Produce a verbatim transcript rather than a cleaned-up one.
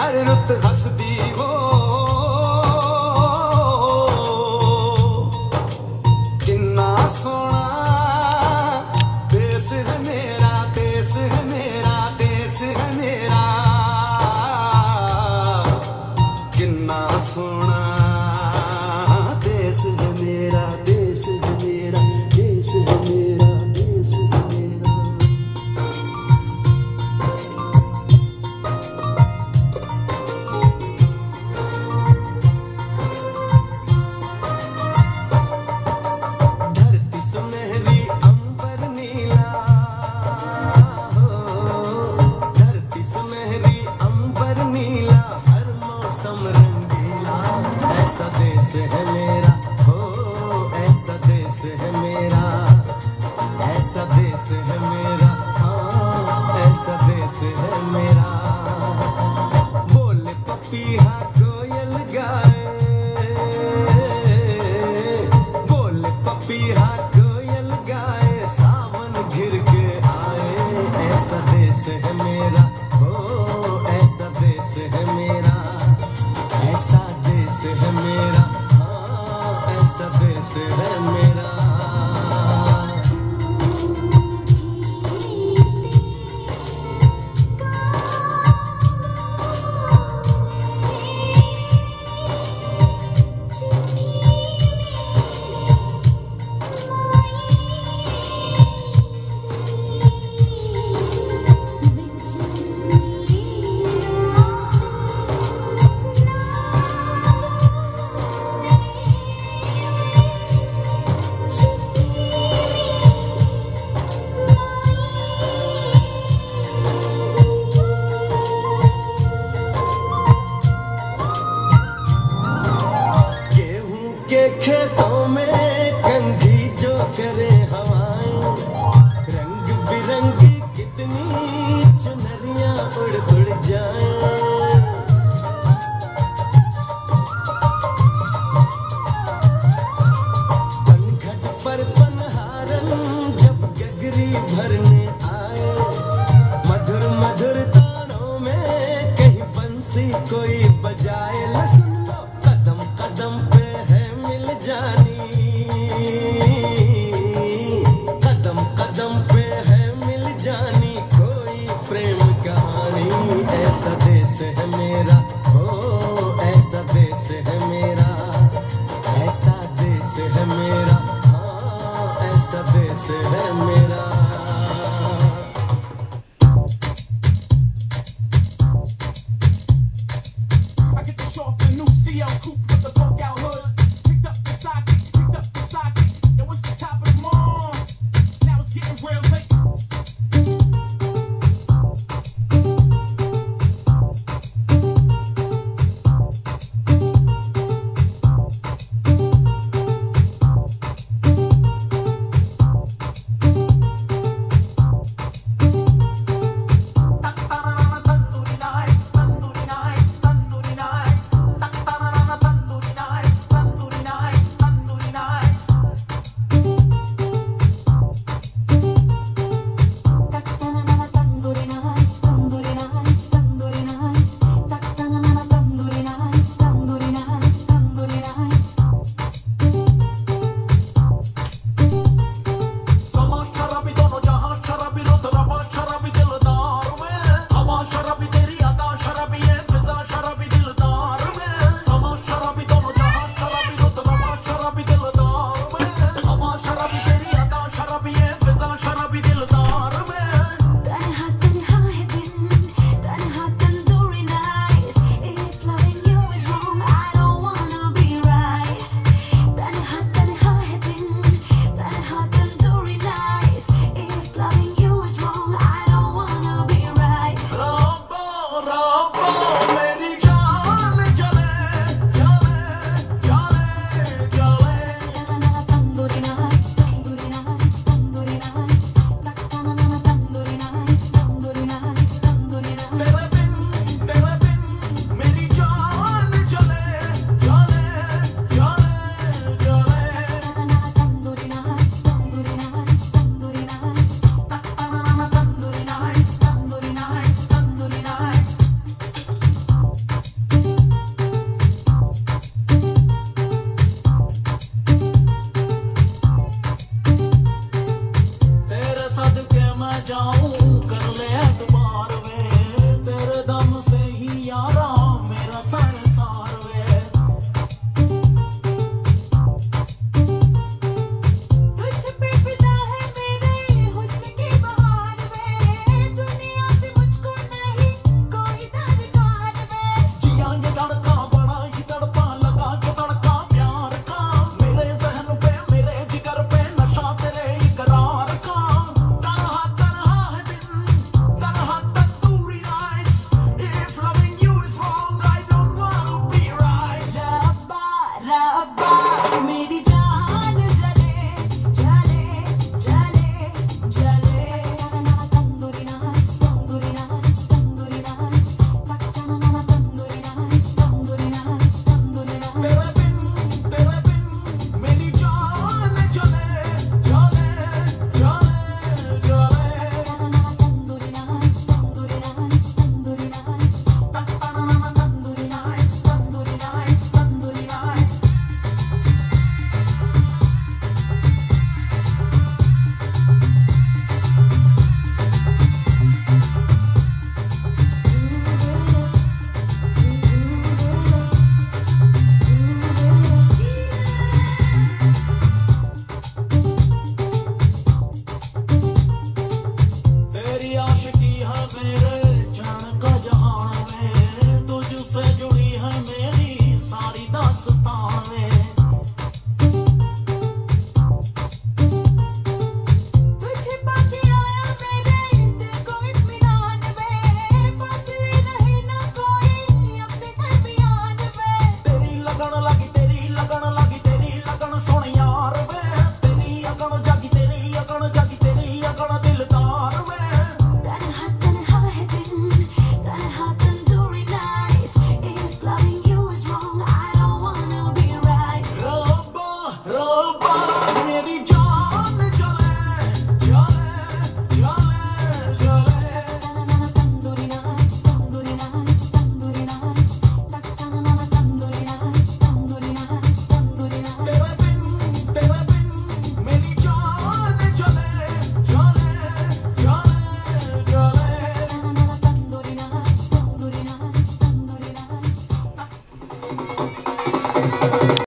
हर रुत हसदी हो किन्ना सोना देश है मेरा देश है मेरा देश है मेरा किन्ना सोना देश है मेरा देश है मेरा देश है मेरा देश है मेरा। धरती सुनहरी अंबर नीला धरती सुनहरी अंबर नीला हर मौसम रंगीला ऐसा देश है मेरा हो ऐसा देश है मेरा ऐसा देश है मेरा हाँ ऐसा देश है मेरा। बोले पपीहा कोयल गाए बोले पपीहा कोयल गाए सावन घिर के आए ऐसा देश है मेरा हो ऐसा देश है मेरा ऐसा देश है मेरा हाँ ऐसा देश है मेरा। खेतों में कंघी जो करे हवाएं रंग बिरंगी कितनी चुनरियां उड़ उड़ जाएं। पनघट पर पनहारन जब गगरी भरने आए मधुर मधुर तानों में कहीं बंसी कोई बजाए ल सुन लो कदम कदम पे जानी कदम कदम पे है मिल जानी कोई प्रेम कहानी ऐसा देश है मेरा हो ऐसा देश है मेरा ऐसा देश है मेरा हाँ ऐसा देश है मेरा।